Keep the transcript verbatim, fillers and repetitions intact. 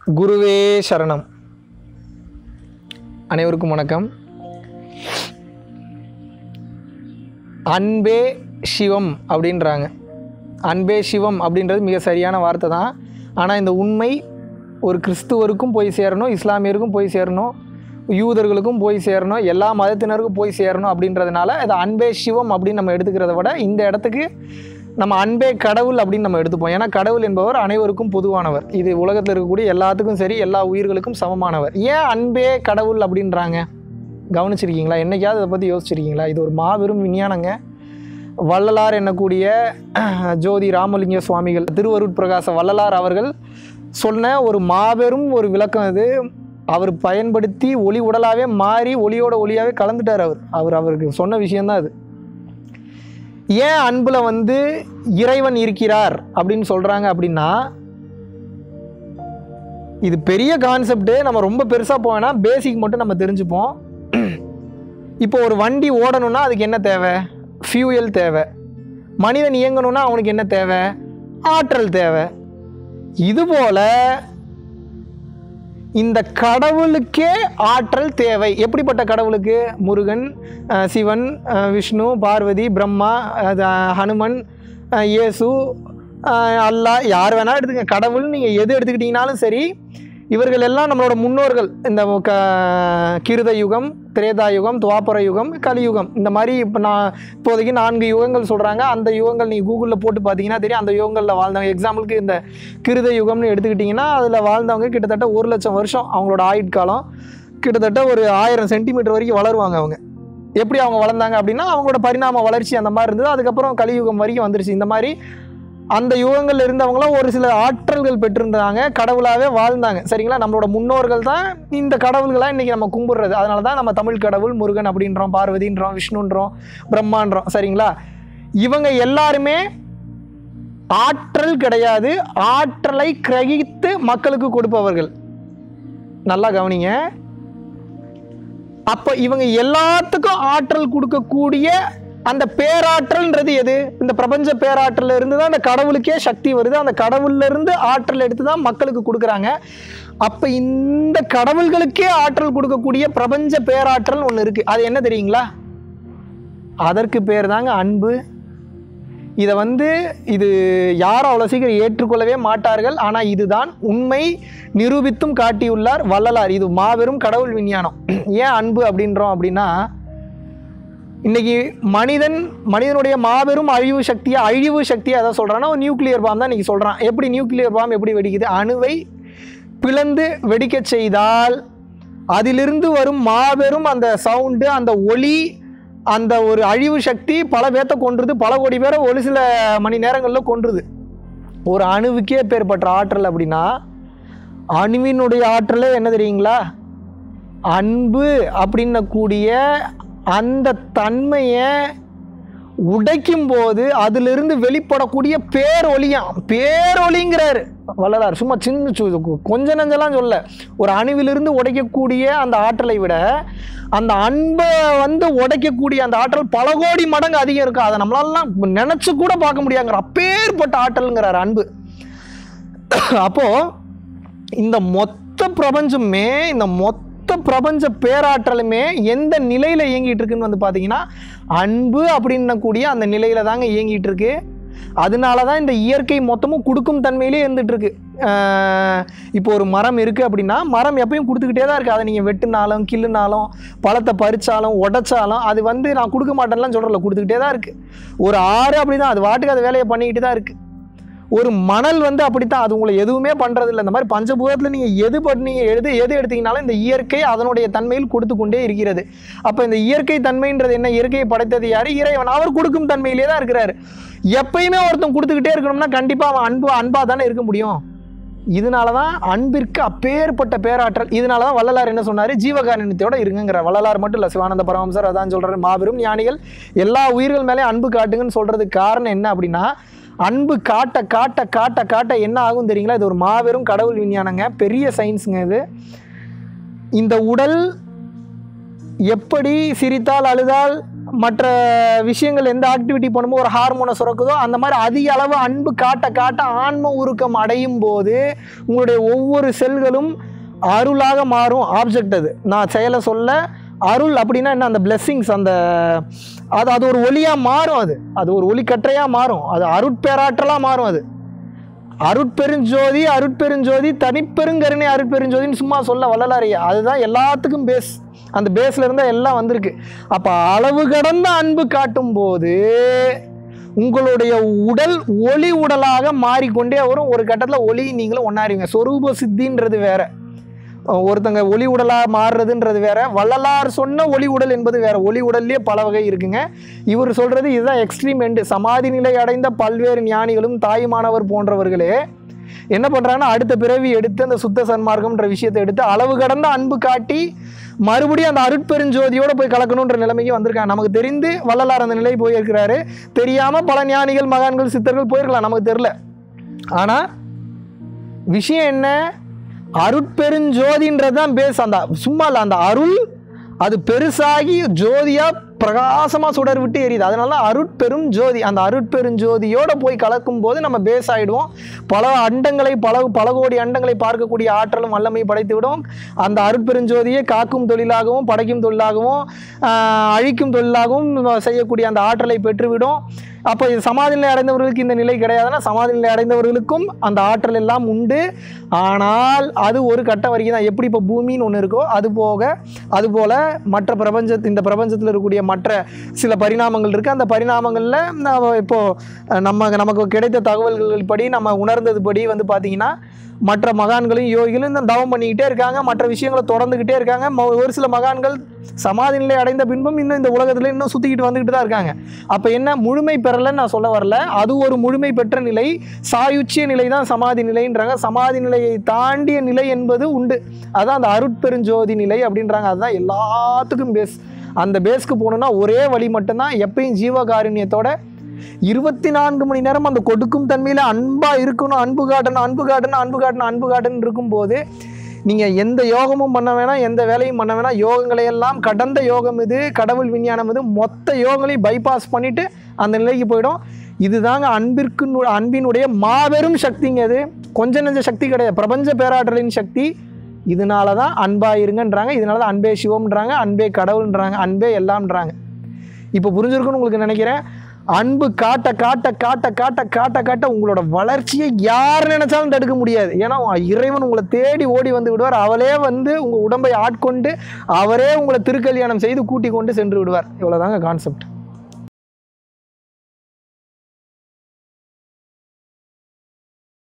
குருவே சரணம். அனைவருக்கும் வணக்கம். அன்பே சிவம் அப்படின்றாங்க. அன்பே சிவம் அப்படின்றது மிக சரியான வார்த்தை தான். ஆனால் இந்த உண்மை ஒரு கிறிஸ்துவருக்கும் போய் சேரணும், இஸ்லாமியருக்கும் போய் சேரணும், யூதர்களுக்கும் போய் சேரணும், எல்லா மதத்தினருக்கும் போய் சேரணும். அப்படின்றதுனால இது அன்பே சிவம் அப்படின்னு நம்ம எடுத்துக்கிறத விட இந்த இடத்துக்கு நம்ம அன்பே கடவுள் அப்படின்னு நம்ம எடுத்துப்போம். ஏன்னா கடவுள் என்பவர் அனைவருக்கும் பொதுவானவர். இது உலகத்தில் இருக்கக்கூடிய எல்லாத்துக்கும் சரி, எல்லா உயிர்களுக்கும் சமமானவர். ஏன் அன்பே கடவுள் அப்படின்றாங்க? கவனிச்சிருக்கீங்களா? என்னைக்காவது இதை பற்றி யோசிச்சிருக்கீங்களா? இது ஒரு மாபெரும் விஞ்ஞானங்க. வள்ளலார் என்னக்கூடிய ஜோதி ராமலிங்க சுவாமிகள், திருவருட்பிரகாச வள்ளலார் அவர்கள் சொன்ன ஒரு மாபெரும் ஒரு விளக்கம் இது. அவர் பயன்படுத்தி ஒளி உடலாகவே மாறி ஒளியோட ஒளியாகவே கலந்துட்டார். அவர் அவர் அவருக்கு சொன்ன விஷயந்தான் அது. ஏன் அன்புல வந்து இறைவன் இருக்கிறார் அப்படின்னு சொல்றாங்க அப்படின்னா, இது பெரிய கான்செப்ட். நம்ம ரொம்ப பெருசா போவேன்னா பேசிக் மட்டும் நம்ம தெரிஞ்சுப்போம். இப்போ ஒரு வண்டி ஓடணும்னா அதுக்கு என்ன தேவை? ஃபியூயல் தேவை. மனிதன் இயங்கணும்னா அவனுக்கு என்ன தேவை? ஆற்றல் தேவை. இதுபோல இந்த கடவுளுக்கே ஆற்றல் தேவை. எப்படிப்பட்ட கடவுளுக்கு? முருகன், சிவன், விஷ்ணு, பார்வதி, பிரம்மா, ஹனுமன், இயேசு, அல்லாஹ், யார் வேணாலும் எடுத்துக்க. கடவுள் நீங்கள் எது எடுத்துக்கிட்டிங்கனாலும் சரி, இவர்கள் எல்லாம் நம்மளோட முன்னோர்கள். இந்த க கிருத யுகம், திரேதா யுகம், துவாபர யுகம், கலியுகம், இந்த மாதிரி இப்போ நான் இப்போதைக்கு நான்கு யுகங்கள் சொல்கிறாங்க. அந்த யுகங்கள் நீங்கள் கூகுளில் போட்டு பார்த்தீங்கன்னா தெரியும். அந்த யுகங்களில் வாழ்ந்தவங்க, எக்ஸாம்பிளுக்கு இந்த கிருத யுகம்னு எடுத்துக்கிட்டிங்கன்னா அதில் வாழ்ந்தவங்க கிட்டத்தட்ட ஒரு லட்சம் வருஷம் அவங்களோட ஆயுட்காலம். கிட்டத்தட்ட ஒரு ஆயிரம் சென்டிமீட்டர் வரைக்கும் வளருவாங்க அவங்க. எப்படி அவங்க வளர்ந்தாங்க அப்படின்னா அவங்களோட பரிணாம வளர்ச்சி அந்த மாதிரி இருந்தது. அதுக்கப்புறம் கலியுகம் வரைக்கும் வந்துருச்சு. இந்த மாதிரி அந்த யுகங்கள்ல இருந்தவங்களும் ஒரு சில ஆற்றல்கள் பெற்றிருந்தாங்க, கடவுளாகவே வாழ்ந்தாங்க. சரிங்களா? நம்மளோட முன்னோர்கள் தான் இந்த கடவுள்களாக இன்றைக்கி நம்ம கும்பிடுறது. அதனால தான் நம்ம தமிழ் கடவுள் முருகன் அப்படின்றோம், பார்வதின்றோம், விஷ்ணுன்றோம், பிரம்மான்றோம். சரிங்களா? இவங்க எல்லாருமே ஆற்றல் கிடையாது, ஆற்றலை கிரகித்து மக்களுக்கு கொடுப்பவர்கள். நல்லா கவனிங்க. அப்போ இவங்க எல்லாத்துக்கும் ஆற்றல் கொடுக்கக்கூடிய அந்த பேராற்றல்ன்றது எது? இந்த பிரபஞ்ச பேராற்றல் இருந்து தான் அந்த கடவுளுக்கே சக்தி வருது. அந்த கடவுள்ல இருந்து ஆற்றல் எடுத்து தான் மக்களுக்கு கொடுக்குறாங்க. அப்ப இந்த கடவுள்களுக்கே ஆற்றல் கொடுக்கக்கூடிய பிரபஞ்ச பேராற்றல் ஒன்று இருக்கு. அது என்ன தெரியுங்களா? அதற்கு பேர் தாங்க அன்பு. இதை வந்து இது யாரும் அவ்வளோ சீக்கிரம் ஏற்றுக்கொள்ளவே மாட்டார்கள். ஆனால் இதுதான் உண்மை, நிரூபித்தும் காட்டியுள்ளார் வள்ளலார். இது மாபெரும் கடவுள் விஞ்ஞானம். ஏன் அன்பு அப்படின்றோம் அப்படின்னா, இன்னைக்கு மனிதன் மனிதனுடைய மாபெரும் அழிவு சக்தியை அழிவு சக்தியை அதை சொல்கிறான்னா ஒரு நியூக்ளியர் பாம் தான் இன்றைக்கி சொல்கிறான். எப்படி நியூக்ளியர் பாம் எப்படி வெடிக்குது? அணுவை பிளந்து வெடிக்க செய்தால் அதிலிருந்து வரும் மாபெரும் அந்த சவுண்டு, அந்த ஒளி, அந்த ஒரு அழிவு சக்தி பல பேர்த்த கொன்றுது, பல கோடி பேரை ஒரு சில மணி நேரங்களில் கொன்றுது. ஒரு அணுவுக்கே பேர்பட்ட ஆற்றல் அப்படின்னா அணுவினுடைய ஆற்றலே என்ன தெரியுங்களா? அன்பு அப்படின்னக்கூடிய அந்த தன்மையை உடைக்கும் போது அதிலிருந்து வெளிப்படக்கூடிய பேரொளியாம். பேரொளிங்கிறாரு வள்ளலார். சும்மா சின்ன கொஞ்ச நஞ்செல்லாம் சொல்ல. ஒரு அணுவிலிருந்து உடைக்கக்கூடிய அந்த ஆற்றலை விட அந்த அன்பை வந்து உடைக்கக்கூடிய அந்த ஆற்றல் பல கோடி மடங்கு அதிகம் இருக்கும். அதை நம்மளாலாம் நினைச்சு கூட பார்க்க முடியாங்கிற அப்பேற்பட்ட ஆற்றல்ங்கிறார் அன்பு. அப்போ இந்த மொத்த பிரபஞ்சமே, இந்த மொத்த பிரபஞ்ச பேராற்றலுமே எந்த நிலையில் இயங்கிட்டு இருக்குன்னு வந்து பார்த்தீங்கன்னா அன்பு அப்படின்னக்கூடிய அந்த நிலையில தாங்க இயங்கிட்டு இருக்கு. அதனால தான் இந்த இயற்கை மொத்தமும் கொடுக்கும் தன்மையிலே இருந்துட்டு இருக்கு. இப்போ ஒரு மரம் இருக்குது அப்படின்னா மரம் எப்பயும் கொடுத்துக்கிட்டே தான் இருக்குது. அதை நீங்கள் வெட்டுனாலும் கிள்ளுனாலும் பழத்தை பறித்தாலும் உடைச்சாலும் அது வந்து நான் கொடுக்க மாட்டேன்லாம் சொல்கிறல, கொடுத்துக்கிட்டே தான் இருக்குது. ஒரு ஆறு அப்படி தான், அது வாட்டுக்கு அது வேலையை பண்ணிக்கிட்டு தான் இருக்குது. ஒரு மணல் வந்து அப்படித்தான், அது உங்களை எதுவுமே பண்ணுறது இல்லை. இந்த மாதிரி பஞ்சபூதத்தில் நீங்கள் எது பண்ணீங்க எது எது எடுத்தீங்கனாலும் இந்த இயற்கை அதனுடைய தன்மையில் கொடுத்து கொண்டே இருக்கிறது. அப்போ இந்த இயற்கை தன்மைன்றது என்ன? இயற்கையை படைத்தது யார்? இறைவன். அவர் கொடுக்கும் தன்மையிலே தான் இருக்கிறாரு. எப்பயுமே ஒருத்தன் கொடுத்துக்கிட்டே இருக்கணும்னா கண்டிப்பாக அவன் அன்பு அன்பாக தானே இருக்க முடியும். இதனால தான் அன்பிற்கு அப்பேற்பட்ட பேராற்றல். இதனால தான் வள்ளலார் என்ன சொன்னார்? ஜீவகாருண்யத்தோட இருங்கிற. வள்ளலார் மட்டும் இல்லை, சிவானந்த பரமஹம்சர் அதான் சொல்கிறார். மாபெரும் ஞானிகள் எல்லா உயிர்கள் மேலே அன்பு காட்டுங்கன்னு சொல்கிறதுக்கு காரணம் என்ன அப்படின்னா, அன்பு காட்ட காட்ட காட்ட காட்ட என்ன ஆகும் தெரியுங்களா? இது ஒரு மாபெரும் கடவுள் விஞ்ஞானங்க, பெரிய சயின்ஸுங்க இது. இந்த உடல் எப்படி சிரித்தால், அழுதால், மற்ற விஷயங்கள் எந்த ஆக்டிவிட்டி பண்ணும்போது ஒரு ஹார்மோனை சுரக்குதோ அந்த மாதிரி அதிக அளவு அன்பு காட்ட காட்ட ஆன்ம உருக்கம் அடையும் போது உங்களுடைய ஒவ்வொரு செல்களும் அருளாக மாறும். ஆப்ஜெக்ட் அது நான் செயலை சொல்ல, அருள் அப்படின்னா என்ன, அந்த பிளெஸ்ஸிங்ஸ், அந்த அது அது ஒரு ஒளியாக மாறும். அது அது ஒரு ஒளிக்கற்றையாக மாறும். அது அருட்பேராற்றலாக மாறும். அது அருட்பெருஞ்சோதி அருட்பெருஞ்சோதி தனிப்பெருங்கருணை அருட்பெருஞ்சோதின்னு சும்மா சொல்ல வள்ளலாரியா. அதுதான் எல்லாத்துக்கும் பேஸ். அந்த பேஸில் இருந்தால் எல்லாம் வந்திருக்கு. அப்போ அளவு கடந்த அன்பு காட்டும் போது உங்களுடைய உடல் ஒளி உடலாக மாறிக்கொண்டே வரும். ஒரு கட்டத்தில் ஒளி நீங்களும் ஒன்றாருவீங்க. சொரூப சித்தின்றது வேற, ஒருத்தங்க ஒளி உடலாக மாறுறதுன்றது வேற, வள்ளலார் சொன்ன ஒளி உடல் என்பது வேற. ஒளி உடல்லே பல வகை இருக்குங்க. இவர் சொல்கிறது இதுதான் எக்ஸ்ட்ரீம் எண்டு. சமாதி நிலை அடைந்த பல்வேறு ஞானிகளும் தாய்மானவர் போன்றவர்களே என்ன பண்ணுறாங்கன்னா அடுத்த பிறவி எடுத்து அந்த சுத்த சன்மார்க்கம்ன்ற விஷயத்தை எடுத்து அளவு கடந்த அன்பு காட்டி மறுபடியும் அந்த அருட்பெருஞ்சோதியோடு போய் கலக்கணுன்ற நிலைமைக்கு வந்திருக்காங்க. நமக்கு தெரிந்து வள்ளலார் அந்த நிலை போயிருக்கிறாரு. தெரியாமல் பல ஞானிகள் மகான்கள் சித்தர்கள் போயிருக்கலாம், நமக்கு தெரில. ஆனால் விஷயம் என்ன, அருட்பெருஞ்சோதின்றது தான் பேஸ். அந்த சும்மா இல்லை, அந்த அருள் அது பெருசாகி ஜோதியாக பிரகாசமாக சுடர் விட்டு எரியுது. அதனால அருட்பெரும் ஜோதி. அந்த அருட்பெருஞ்சோதியோடு போய் கலக்கும் போது நம்ம பேஸ் ஆகிடுவோம். பல அண்டங்களை பல பல கோடி அண்டங்களை பார்க்கக்கூடிய ஆற்றலும் வல்லமையும் படைத்து விடும். அந்த அருட்பெருஞ்சோதியை காக்கும் தொழிலாகவும் படைக்கும் தொழிலாகவும் அழிக்கும் தொழிலாகவும் செய்யக்கூடிய அந்த ஆற்றலை பெற்றுவிடும். அப்போ இது சமாதி நிலை அடைந்தவர்களுக்கு இந்த நிலை கிடையாதுன்னா சமாதி நிலை அடைந்தவர்களுக்கும் அந்த ஆற்றல் எல்லாம் உண்டு. ஆனால் அது ஒரு கட்ட வரைக்கும் தான். எப்படி இப்போ பூமின்னு ஒன்று இருக்கோ அது போக அதுபோல் மற்ற பிரபஞ்சத்து இந்த பிரபஞ்சத்தில் இருக்கக்கூடிய மற்ற சில பரிணாமங்கள் இருக்குது. அந்த பரிணாமங்களில் நம்ம இப்போது நம்ம நமக்கு கிடைத்த தகவல்கள் படி நம்ம உணர்ந்தது படி வந்து பார்த்திங்கன்னா மற்ற மகான்களும் யோகிகளும் இந்த தவம் பண்ணிக்கிட்டே இருக்காங்க. மற்ற விஷயங்களை தொடர்ந்துக்கிட்டே இருக்காங்க. ஒரு சில மகான்கள் சமாதி நிலை அடைந்த பின்பும் இன்னும் இந்த உலகத்தில் இன்னும் சுற்றிக்கிட்டு வந்துக்கிட்டு தான் இருக்காங்க. அப்போ என்ன, முழுமை பெறலைன்னு நான் சொல்ல வரல. அது ஒரு முழுமை பெற்ற நிலை, சாயுச்சிய நிலை தான் சமாதி நிலைன்றாங்க. சமாதி நிலையை தாண்டிய நிலை என்பது உண்டு. அதுதான் அந்த அருட்பெருஞ்சோதி நிலை அப்படின்றாங்க. அதுதான் எல்லாத்துக்கும் பேஸ். அந்த பேஸ்க்கு போகணுன்னா ஒரே வழி மட்டும்தான். எப்பயும் ஜீவகாருண்யத்தோட இருபத்தி நான்கு மணி நேரம் அந்த கொடுக்கும் தன்மையில் அன்பாக இருக்கணும். அன்பு காட்டணும் அன்பு காட்டணும் அன்பு காட்டணும் அன்பு காட்டணும் இருக்கும்போது நீங்கள் எந்த யோகமும் பண்ண வேணாம், எந்த வேலையும் பண்ண வேணாம். யோகங்களையெல்லாம் கடந்த யோகம் இது, கடவுள் விஞ்ஞானம் இது, மொத்த யோகங்களையும் பைபாஸ் பண்ணிவிட்டு அந்த நிலைக்கு போயிடும். இதுதாங்க அன்பிற்கு அன்பினுடைய மாபெரும் சக்திங்க. அது கொஞ்சம் நெஞ்ச சக்தி கிடையாது, பிரபஞ்ச பேராற்றலின் சக்தி. இதனால தான் அன்பாக இருங்கன்றாங்க. இதனால தான் அன்பே சிவம்ன்றாங்க, அன்பே கடவுள்ன்றாங்க, அன்பே எல்லாம்ன்றாங்க. இப்போ புரிஞ்சிருக்குன்னு உங்களுக்கு நினைக்கிறேன். அன்பு காட்ட காட்ட காட்ட காட்ட காட்ட காட்ட உங்களோட வளர்ச்சியை யார் நினைச்சாலும் தடுக்க முடியாது. ஏன்னா இறைவன் உங்களை தேடி ஓடி வந்து விடுவார். அவரே வந்து உங்கள் உடம்பை ஆட்கொண்டு அவரே உங்களை திருக்கல்யாணம் செய்து கூட்டி கொண்டு சென்று விடுவார். இவ்வளோதாங்க கான்செப்ட்.